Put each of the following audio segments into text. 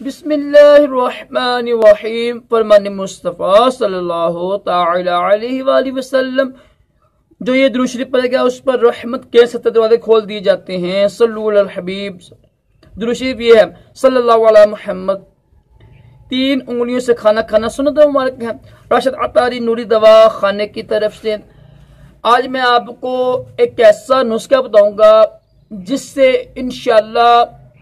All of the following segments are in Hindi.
बिस्मिल्लाहिर्रहमानिर्रहीम। फरमान मुस्तफ़ा सल्लल्लाहु तआला अलैहि वसल्लम। जो ये दुरूद शरीफ पढ़ेगा उस पर रहमत के 70 दरवाजे खोल दिए जाते हैं। सल्लल्लाहु अलल हबीब। दुरूद शरीफ ये है, सल्लल्लाहु अला मुहम्मद। 3 उंगलियों से खाना खाना सुन्नत मुबारक है। राशिद अतारी नूरी दवा खाने की तरफ से आज मैं आपको एक ऐसा नुस्खा बताऊंगा जिससे इंशाल्लाह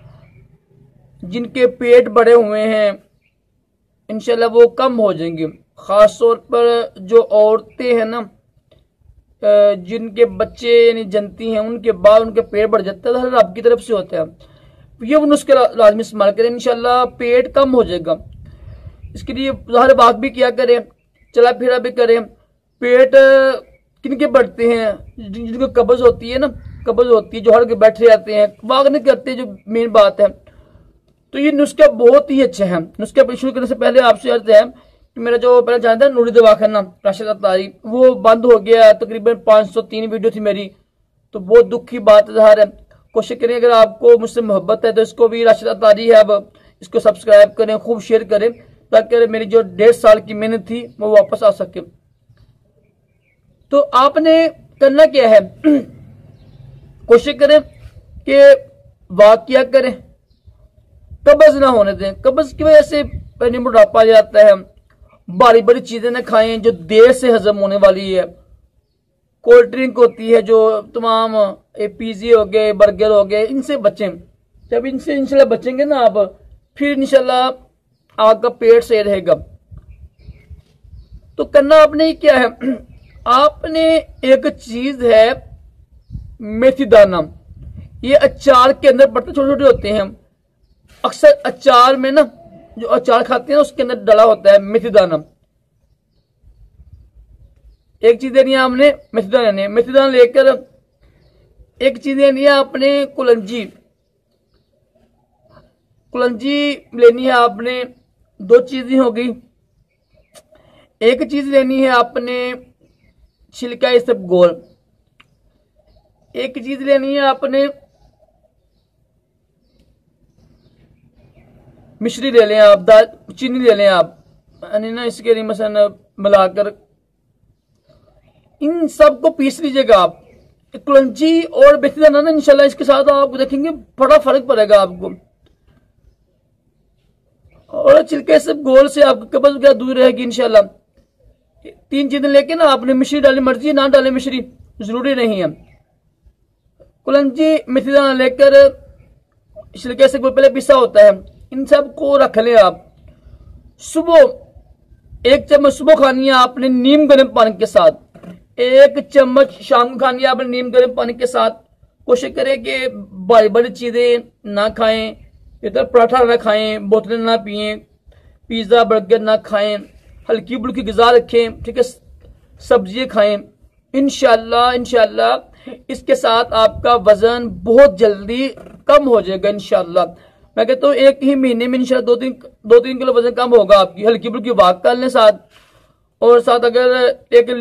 जिनके पेट बड़े हुए हैं इंशाल्लाह वो कम हो जाएंगे। ख़ास तौर पर जो औरतें हैं ना, जिनके बच्चे यानी जनती हैं, उनके बाद उनके पेट बढ़ जाता है, तो रब की तरफ से होता है। ये वो नुस्खे लाजमी इस्तेमाल करें, इंशाल्लाह पेट कम हो जाएगा। इसके लिए ज़ाहिर बात भी किया करें, चला फिरा भी करें। पेट किनके बढ़ते हैं? जिनको कब्ज़ होती है ना, कब्ज़ होती है, जो हर के बैठे रहते हैं, वाग नहीं करते, जो मेन बात है। तो ये नुस्खे बहुत ही अच्छे हैं। नुस्खे शुरू करने से पहले आपसे अर्ज है कि मेरा जो पहले जानता है नूरी दवाखाना राशिद अतारी, वो बंद हो गया। तकरीबन 503 वीडियो थी मेरी, तो बहुत दुख की बात ज़ाहिर है। कोशिश करें, अगर आपको मुझसे मोहब्बत है तो इसको भी राशिद अतारी है, अब इसको सब्सक्राइब करें, खूब शेयर करें, ताकि मेरी जो 1.5 साल की मेहनत थी वो वापस आ सके। तो आपने करना क्या है, कोशिश करें कि वाकिया करें, कब्ज ना होने दें। कब्ज की वजह से मोटापा जाता है। भारी बड़ी चीजें ना खाएं जो देर से हजम होने वाली है। कोल्ड ड्रिंक होती है, जो तमाम पिज़्ज़े हो गए, बर्गर हो गए, इनसे बचें। जब इनसे इंशाल्लाह बचेंगे ना आप, फिर इंशाल्लाह आपका पेट सही रहेगा। तो करना आपने क्या है, आपने एक चीज है मेथी दाना, ये अचार के अंदर पड़ते छोटे छोटे होते हैं। अक्सर अचार में ना, जो अचार खाते हैं उसके अंदर डला होता है मेथी दाना। एक चीज लेनी है आपने, मेथी दाना लेनी है। मेथी दाना लेकर एक चीज लेनी है आपने, कुलंजी। कुलंजी लेनी है आपने, 2 चीजें हो गई। एक चीज लेनी है आपने छिलका इसबगोल। एक चीज लेनी है आपने मिश्री ले लें आप, दाल चीनी ले लें आप, यानी ना इसके लिए मसलन मिलाकर इन सब को पीस लीजिएगा आप। कुलंजी और मेथी दाना ना इंशाल्लाह इसके साथ आप देखेंगे बड़ा फर्क पड़ेगा आपको। और छिलके से गोल से आपको कब्ज वगैरह दूर रहेगी इंशाल्लाह। 3 चीजें लेके ना आपने मिश्री डाली, मर्जी ना डाले मिश्री, जरूरी नहीं है। कुलंजी मेथी दाना लेकर छिलके से गोल पहले पिसा होता है, इन सब को रख लें आप। सुबह 1 चम्मच सुबह खानी है आपने नीम गर्म पानी के साथ। 1 चम्मच शाम को खानी है आपने नीम गर्म पानी के साथ। कोशिश करें कि बड़ी बड़ी चीजें ना खाएं, इधर पराठा ना खाएं, बोतलें ना पिएं, पिज्जा बर्गर ना खाएं, हल्की बुल्की ग़िज़ा रखें, ठीक है, सब्जियां खाएं। इंशाल्लाह इसके साथ आपका वजन बहुत जल्दी कम हो जाएगा इंशाल्लाह। मैं कहता हूँ 1 ही महीने में इंशाल्लाह 2-3 किलो वजन कम होगा आपकी। हल्की बुल्की वाक कर लें साथ, और साथ अगर एक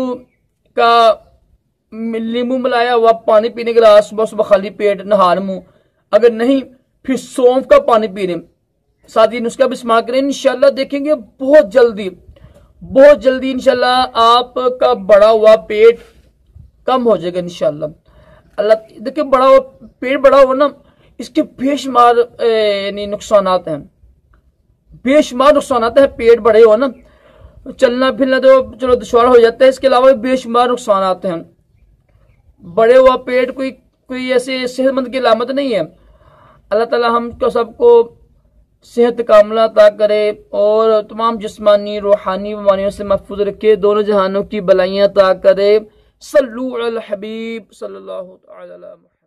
नींबू मिलाया हुआ पानी पीने के लिए सुबह सुबह खाली पेट नहार मुंह, अगर नहीं फिर सौंफ का पानी पी लें साथ, ही नुस्खा भी इस्तेमाल करें। इंशाल्लाह देखेंगे बहुत जल्दी इंशाल्लाह आपका बड़ा हुआ पेट कम हो जाएगा इंशाल्लाह। अल्लाह देखिए, पेट बड़ा हुआ ना, इसके बेशुमार यानी नुकसानात हैं, बेशुमार नुकसानात हैं। पेट बड़े हो ना, चलना फिरना तो चलो दुश्वार हो जाता है, इसके अलावा बेशुमार नुकसानात हैं। बड़े हुआ पेट कोई ऐसे सेहतमंद की अलामत नहीं है। अल्लाह ताला हमको सबको सेहत कामला अता करे और तमाम जिस्मानी रूहानी बीमारियों से महफूज रखे, दोनों जहानों की भलाइयाँ अता करे। सल्लल्लाहु अलैहि हबीब सल्लल्लाहु अलैहि वसल्लम।